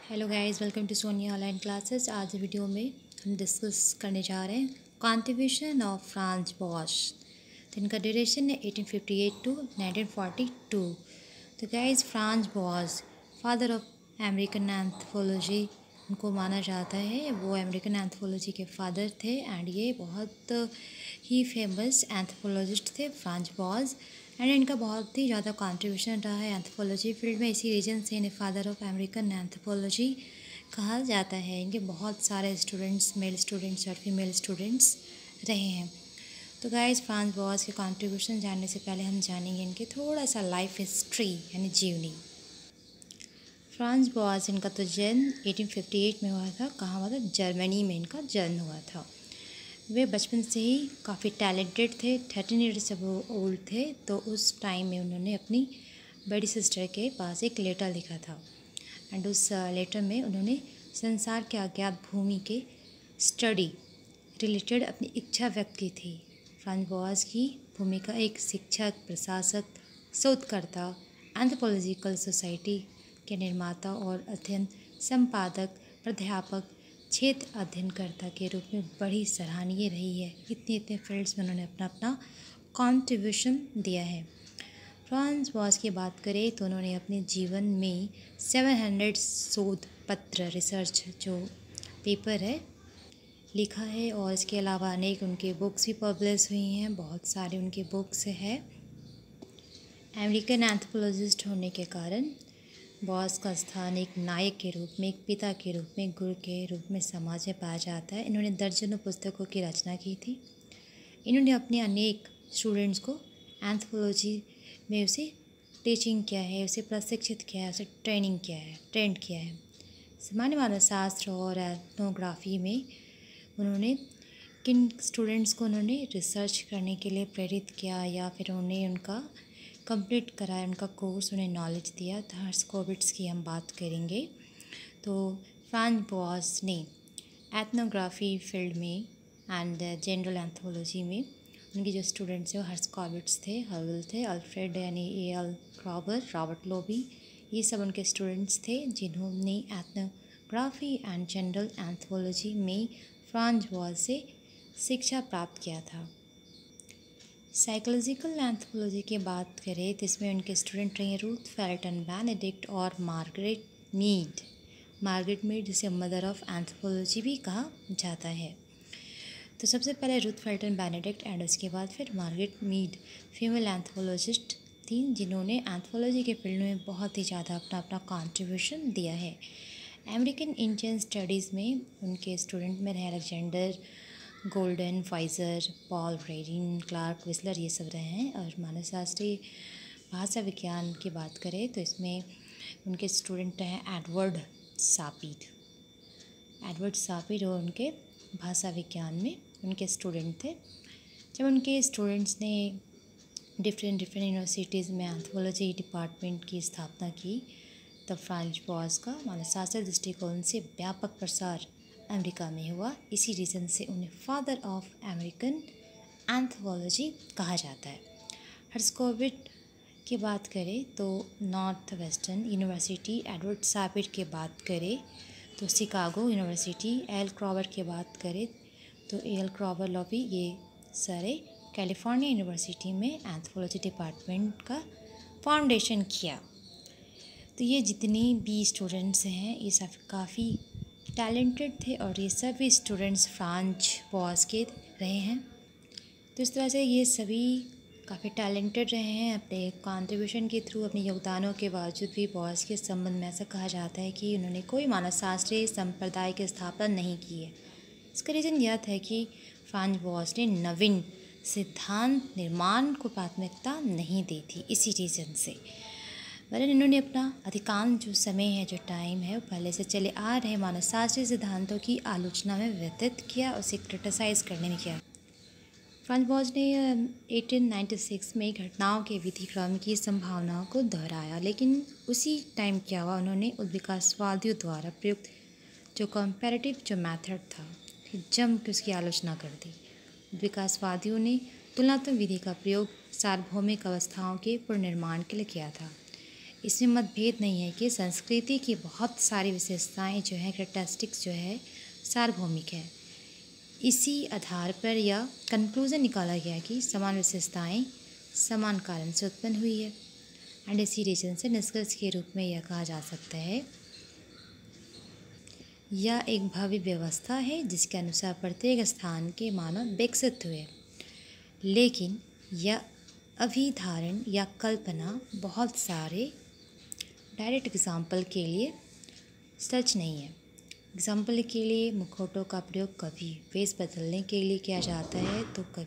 Hello guys, welcome to Sonia online classes. आज video में हम डिस्कस करने जा रहे हैं कॉन्ट्रीब्यूशन ऑफ फ्रांज बॉश। तो इनका ड्यूरेशन है 1858 टू 1942। तो guys, Franz Boas father of American anthropology उनको माना जाता है। वो अमेरिकन एंथ्रोपोलॉजी के फादर थे एंड ये बहुत ही फेमस एंथ्रोपोलॉजिस्ट थे फ्रांज बॉश। एंड इनका बहुत ही ज़्यादा कंट्रीब्यूशन रहा है एंथ्रोपोलॉजी फील्ड में। इसी रीजन से इन्हें फादर ऑफ अमेरिकन एंथ्रोपोलॉजी कहा जाता है। इनके बहुत सारे स्टूडेंट्स, मेल स्टूडेंट्स और फीमेल स्टूडेंट्स रहे हैं। तो गाइस, फ्रांज बॉश के कंट्रीब्यूशन जानने से पहले हम जानेंगे इनके थोड़ा सा लाइफ हिस्ट्री यानी जीवनी। फ्रांज बॉश इनका तो जन्म 1858 में हुआ था। कहाँ हुआ था? जर्मनी में इनका जन्म हुआ था। वे बचपन से ही काफ़ी टैलेंटेड थे। 13 ईयर्स जब वो ओल्ड थे तो उस टाइम में उन्होंने अपनी बड़ी सिस्टर के पास एक लेटर लिखा था एंड उस लेटर में उन्होंने संसार के अज्ञात भूमि के स्टडी रिलेटेड अपनी इच्छा व्यक्त की थी। फ्रांज बॉश की भूमिका एक शिक्षक, प्रशासक, शोधकर्ता, एंथ्रोपोलॉजिकल सोसाइटी के निर्माता और अध्ययन संपादक, प्राध्यापक, क्षेत्र अध्ययनकर्ता के रूप में बड़ी सराहनीय रही है। इतने फील्ड्स में उन्होंने अपना अपना कंट्रीब्यूशन दिया है। फ्रांज बॉश की बात करें तो उन्होंने अपने जीवन में 700 शोध पत्र, रिसर्च जो पेपर है, लिखा है और इसके अलावा अनेक उनके बुक्स भी पब्लिश हुई हैं। बहुत सारे उनके बुक्स है। अमेरिकन एंथ्रोपोलॉजिस्ट होने के कारण बॉश का स्थान एक नायक के रूप में, एक पिता के रूप में, गुरु के रूप में समाज में पाया जाता है। इन्होंने दर्जनों पुस्तकों की रचना की थी। इन्होंने अपने अनेक स्टूडेंट्स को एंथ्रोपोलॉजी में उसे टीचिंग किया है, उसे प्रशिक्षित किया है, उसे ट्रेंड किया है। सामान्य मानव शास्त्र और एथनोग्राफी में उन्होंने किन स्टूडेंट्स को उन्होंने रिसर्च करने के लिए प्रेरित किया या फिर उन्हें उनका कंप्लीट कराया, उनका कोर्स, उन्हें नॉलेज दिया। तो हर्स्कोविट्ज़ की हम बात करेंगे। तो फ्रांज बॉश ने एथनोग्राफी फील्ड में एंड जनरल एंथ्रोपोलॉजी में उनके जो स्टूडेंट्स हैं वो हर्स्कोविट्ज़ थे, हवल थे, अल्फ्रेड यानी ए.एल. क्रॉबर, रॉबर्ट लोबी, ये सब उनके स्टूडेंट्स थे जिन्होंने एथनोग्राफी एंड जनरल एंथ्रोपोलॉजी में फ्रांज बॉश से शिक्षा प्राप्त किया था। साइकोलॉजिकल एंथ्रोपोलॉजी की बात करें तो इसमें उनके स्टूडेंट रहे रूथ फेल्टन बेनेडिक्ट और मार्गरेट मीड। मार्गरेट मीड जिसे मदर ऑफ एंथ्रोपोलॉजी भी कहा जाता है। तो सबसे पहले रूथ फेल्टन बेनेडिक्ट एंड उसके बाद फिर मार्गरेट मीड फीमेल एंथ्रोपोलॉजिस्ट थी जिन्होंने एंथ्रोपोलॉजी के फील्ड में बहुत ही ज़्यादा अपना अपना कंट्रीब्यूशन दिया है। अमेरिकन इंडियन स्टडीज़ में उनके स्टूडेंट में रहे Alexander Goldenweiser, Paul Radin, Clark Wissler, ये सब रहे हैं। और मानवशास्त्री भाषा विज्ञान की बात करें तो इसमें उनके स्टूडेंट हैं एडवर्ड सापिर और उनके भाषा विज्ञान में उनके स्टूडेंट थे। जब उनके स्टूडेंट्स ने डिफरेंट यूनिवर्सिटीज़ में एंथ्रोपोलॉजी डिपार्टमेंट की स्थापना की तब फ्रांज बॉश का मानवशास्त्र दृष्टिकोण से व्यापक प्रसार अमेरिका में हुआ। इसी रीज़न से उन्हें फादर ऑफ अमेरिकन एंथ्रोपोलॉजी कहा जाता है। हर्स्कोविट्ज़ की बात करें तो north western university, Edward Sapir की बात करें तो शिकागो यूनिवर्सिटी, एल क्रॉबर की बात करें तो एल क्रॉबर लॉबी, ये सारे कैलिफोर्निया यूनिवर्सिटी में एंथ्रोपोलॉजी डिपार्टमेंट का फाउंडेशन किया। तो ये जितनी भी स्टूडेंट्स हैं ये सब काफ़ी टैलेंटेड थे और ये सभी स्टूडेंट्स फ्रांज बॉश के रहे हैं। तो इस तरह से ये सभी काफ़ी टैलेंटेड रहे हैं। अपने कंट्रीब्यूशन के थ्रू, अपने योगदानों के बावजूद भी बॉश के संबंध में ऐसा कहा जाता है कि उन्होंने कोई मानवशास्त्रीय संप्रदाय की स्थापना नहीं की है। इसका रीज़न यह था कि फ्रांज बॉश ने नवीन सिद्धांत निर्माण को प्राथमिकता नहीं दी थी। इसी रीज़न से वरन इन्होंने अपना अधिकांश जो समय है, जो टाइम है, वो पहले से चले आ रहे मानवशास्त्रीय सिद्धांतों की आलोचना में व्यतीत किया, उसे क्रिटिसाइज़ करने में किया। फ्रांज बॉश ने 1896 में घटनाओं के विधिक्रम की संभावनाओं को दोहराया, लेकिन उसी टाइम क्या हुआ, उन्होंने उद्विकासवादियों द्वारा प्रयुक्त जो कंपैरेटिव जो मेथड था जम के उसकी आलोचना कर दी। उद्विकासवादियों ने तुलनात्मक विधि का प्रयोग सार्वभौमिक अवस्थाओं के पुनर्निर्माण के लिए किया था। इसमें मतभेद नहीं है कि संस्कृति की बहुत सारी विशेषताएं जो है, कैरेक्टरिस्टिक्स जो है, सार्वभौमिक है। इसी आधार पर यह कंक्लूजन निकाला गया कि समान विशेषताएं समान कारण से उत्पन्न हुई है। एंड इसी रीजन से निष्कर्ष के रूप में यह कहा जा सकता है, यह एक भव्य व्यवस्था है जिसके अनुसार प्रत्येक स्थान के मानव विकसित हुए, लेकिन यह अभिधारण या कल्पना बहुत सारे डायरेक्ट एग्जाम्पल के लिए सच नहीं है। एग्जाम्पल के लिए मुखौटों का प्रयोग कभी वेश बदलने के लिए किया जाता है,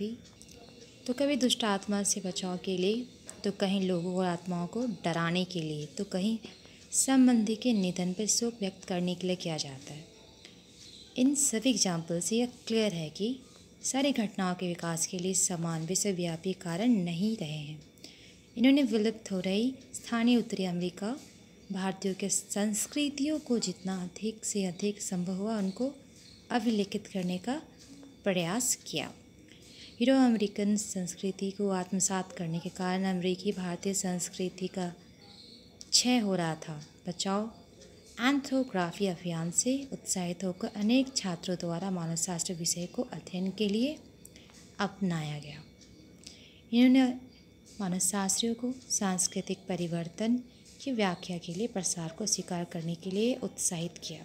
तो कभी दुष्ट आत्मा से बचाव के लिए, तो कहीं लोगों और आत्माओं को डराने के लिए, तो कहीं संबंधी के निधन पर शोक व्यक्त करने के लिए किया जाता है। इन सभी एग्जाम्पल से यह क्लियर है कि सारी घटनाओं के विकास के लिए समान विश्वव्यापी कारण नहीं रहे हैं। इन्होंने विलुप्त हो रही स्थानीय उत्तरी अमेरिका भारतीयों के संस्कृतियों को जितना अधिक से अधिक संभव हुआ उनको अभिलेखित करने का प्रयास किया। यूरो अमेरिकन संस्कृति को आत्मसात करने के कारण अमेरिकी भारतीय संस्कृति का क्षय हो रहा था। बचाओ एंथ्रोग्राफी अभियान से उत्साहित होकर अनेक छात्रों द्वारा मानवशास्त्र विषय को अध्ययन के लिए अपनाया गया। इन्होंने मानवशास्त्रियों को सांस्कृतिक परिवर्तन की व्याख्या के लिए प्रसार को स्वीकार करने के लिए उत्साहित किया।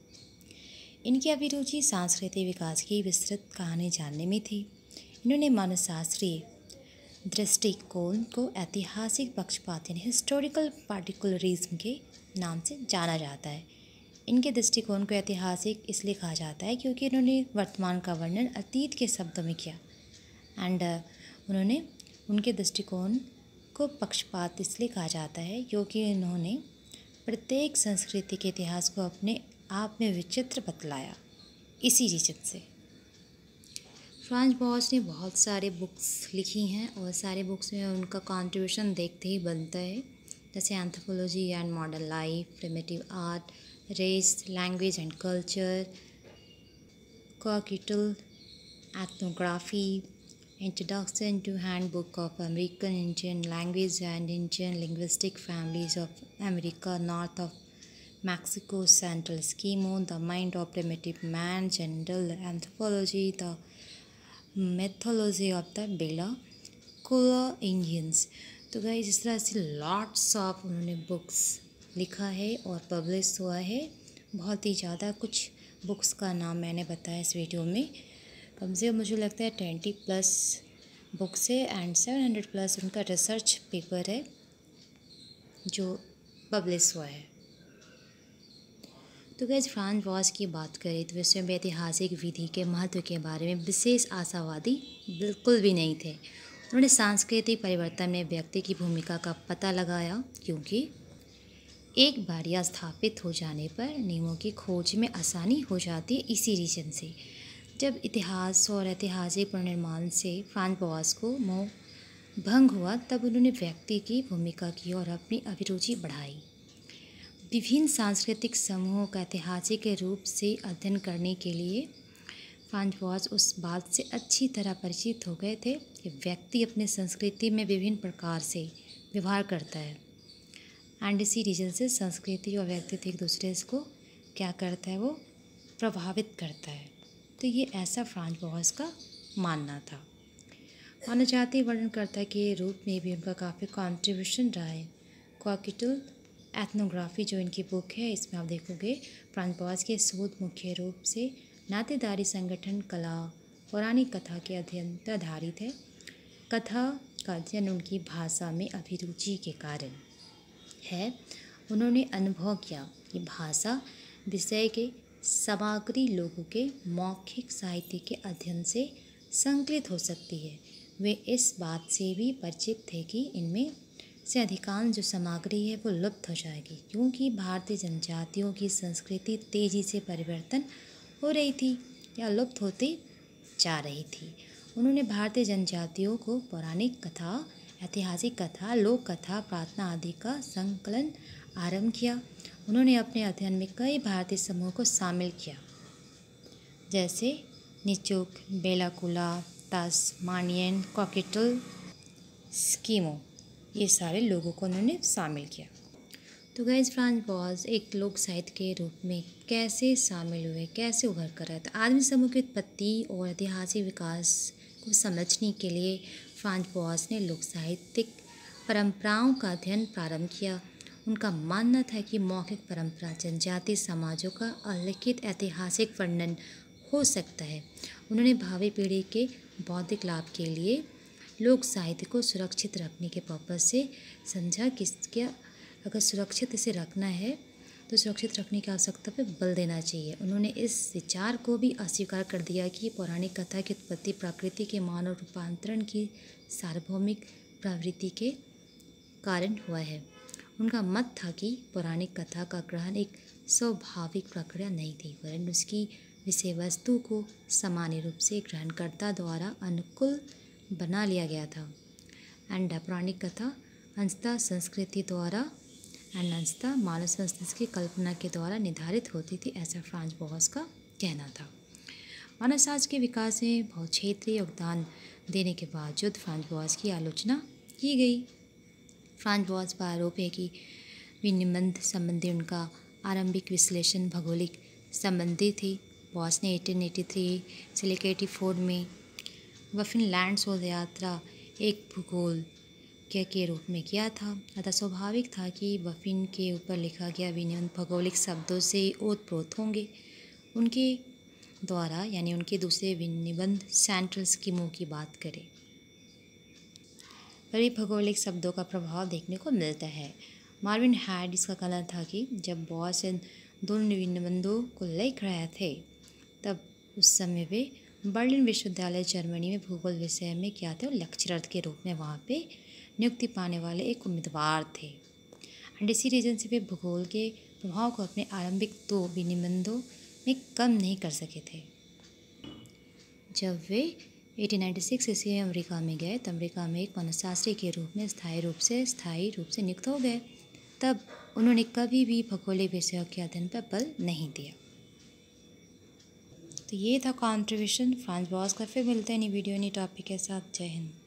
इनकी अभिरुचि सांस्कृतिक विकास की विस्तृत कहानी जानने में थी। इन्होंने मानवशास्त्रीय दृष्टिकोण को ऐतिहासिक पक्षपात यानी हिस्टोरिकल पार्टिकुलरिज्म के नाम से जाना जाता है। इनके दृष्टिकोण को ऐतिहासिक इसलिए कहा जाता है क्योंकि इन्होंने वर्तमान का वर्णन अतीत के शब्दों में किया। एंड उन्होंने उनके दृष्टिकोण को पक्षपात इसलिए कहा जाता है क्योंकि इन्होंने प्रत्येक संस्कृति के इतिहास को अपने आप में विचित्र बतलाया। इसी रीजन से फ्रांज बॉश ने बहुत सारे बुक्स लिखी हैं और सारे बुक्स में उनका कंट्रीब्यूशन देखते ही बनता है, जैसे anthropology and modern life, primitive art, race, language and culture, Kwakiutl ethnography, introduction to handbook of American Indian language and Indian linguistic families of America, north of Mexico, Central Eskimo, The Mind of Primitive Man, General Anthropology, The Mythology of the Bella Indians। तो guys इस तरह से lots of उन्होंने books लिखा है और publish हुआ है, बहुत ही ज़्यादा। कुछ बुक्स का नाम मैंने बताया इस वीडियो में, कम से कम मुझे लगता है 20+ बुक्स है एंड 700+ उनका रिसर्च पेपर है जो पब्लिश हुआ है। तो गाइस फ्रांज बॉश की बात करें तो विश्व में ऐतिहासिक विधि के महत्व के बारे में विशेष आशावादी बिल्कुल भी नहीं थे। उन्होंने सांस्कृतिक परिवर्तन में व्यक्ति की भूमिका का पता लगाया क्योंकि एक बार यह स्थापित हो जाने पर नियमों की खोज में आसानी हो जाती है। इसी रीजन से जब इतिहास और ऐतिहासिक पुनर्निर्माण से फ्रांज बॉश को मोह भंग हुआ तब उन्होंने व्यक्ति की भूमिका की और अपनी अभिरुचि बढ़ाई। विभिन्न सांस्कृतिक समूहों का ऐतिहासिक रूप से अध्ययन करने के लिए फ्रांज बॉश उस बात से अच्छी तरह परिचित हो गए थे कि व्यक्ति अपने संस्कृति में विभिन्न प्रकार से व्यवहार करता है एंड इसी रीजन से संस्कृति और व्यक्तित्व एक दूसरे को क्या करता है, वो प्रभावित करता है। तो ये ऐसा फ्रांज बॉश का मानना था। मानव जाति वर्णनकर्ता के रूप में भी उनका काफ़ी कॉन्ट्रीब्यूशन रहा है। कॉकिटल एथनोग्राफी जो इनकी बुक है, इसमें आप देखोगे फ्रांज बॉश के शोध मुख्य रूप से नातेदारी संगठन, कला, पौराणिक कथा के अध्ययन पर आधारित है। कथा का अध्ययन उनकी भाषा में अभिरुचि के कारण है। उन्होंने अनुभव किया कि भाषा विषय के सामग्री लोगों के मौखिक साहित्य के अध्ययन से संकलित हो सकती है। वे इस बात से भी परिचित थे कि इनमें से अधिकांश जो सामग्री है वो लुप्त हो जाएगी क्योंकि भारतीय जनजातियों की संस्कृति तेज़ी से परिवर्तन हो रही थी या लुप्त होती जा रही थी। उन्होंने भारतीय जनजातियों को पौराणिक कथा, ऐतिहासिक कथा, लोक कथा, प्रार्थना आदि का संकलन आरंभ किया। उन्होंने अपने अध्ययन में कई भारतीय समूहों को शामिल किया जैसे निचुक, बेलाकुला, तास्मानियन, कॉकिटल, स्कीमो, ये सारे लोगों को उन्होंने शामिल किया। तो गाइस, फ्रांज बॉस एक लोक साहित्य के रूप में कैसे शामिल हुए, कैसे उभर कर आए? तो आदमी समूह की उत्पत्ति और ऐतिहासिक विकास को समझने के लिए फ्रांज बॉस ने लोक साहित्यिक परंपराओं का अध्ययन प्रारंभ किया। उनका मानना था कि मौखिक परंपरा जनजातीय समाजों का अलिखित ऐतिहासिक वर्णन हो सकता है। उन्होंने भावी पीढ़ी के बौद्धिक लाभ के लिए लोक साहित्य को सुरक्षित रखने के पर्पज से समझा कि अगर सुरक्षित इसे रखना है तो सुरक्षित रखने की आवश्यकता पर बल देना चाहिए। उन्होंने इस विचार को भी अस्वीकार कर दिया कि पौराणिक कथा की उत्पत्ति प्रकृति के मानव रूपांतरण की सार्वभौमिक प्रवृत्ति के कारण हुआ है। उनका मत था कि पौराणिक कथा का ग्रहण एक स्वाभाविक प्रक्रिया नहीं थी, वरन उसकी विषय वस्तु को सामान्य रूप से ग्रहणकर्ता द्वारा अनुकूल बना लिया गया था। एंड पौराणिक कथा अंशतः संस्कृति द्वारा एंड अंशतः मानव संस्कृति की कल्पना के द्वारा निर्धारित होती थी, ऐसा फ्रांज बॉस का कहना था। मानव समाज के विकास में बहुक्षेत्रीय योगदान देने के बावजूद फ्रांज बॉस की आलोचना की गई। फ्रांज बॉस पर आरोप है कि विनिबंध संबंधी उनका आरंभिक विश्लेषण भौगोलिक संबंधी थी। बॉस ने 1883 से लेकर 84 में वफिन लैंड शोध यात्रा एक भूगोल के रूप में किया था। अतः स्वाभाविक था कि वफिन के ऊपर लिखा गया विनिबंध भौगोलिक शब्दों से ओतप्रोत होंगे। उनके द्वारा यानी उनके दूसरे विनिबंध सेंट्रल स्कीमों की बात करें पर भौगोलिक शब्दों का प्रभाव देखने को मिलता है। मार्विन हैड इसका कहना था कि जब बॉस इन दोनों निबंधों को लिख रहे थे तब उस समय वे बर्लिन विश्वविद्यालय जर्मनी में भूगोल विषय में क्या थे और लेक्चरर के रूप में वहाँ पे नियुक्ति पाने वाले एक उम्मीदवार थे। एंड इसी रीजन से वे भूगोल के प्रभाव को अपने आरंभिक 2 विनिबंधों में कम नहीं कर सके थे। जब वे 1896 ईस्वी में अमेरिका में गए तब अमेरिका में एक मनोशास्त्री के रूप में स्थायी रूप से नियुक्त हो गए। तब उन्होंने कभी भी भौगोलिक विषयों के अध्ययन पर बल नहीं दिया। तो ये था कंट्रीब्यूशन फ्रांज बॉस का। फिर मिलते हैं नई वीडियो नई टॉपिक के साथ। जय हिंद।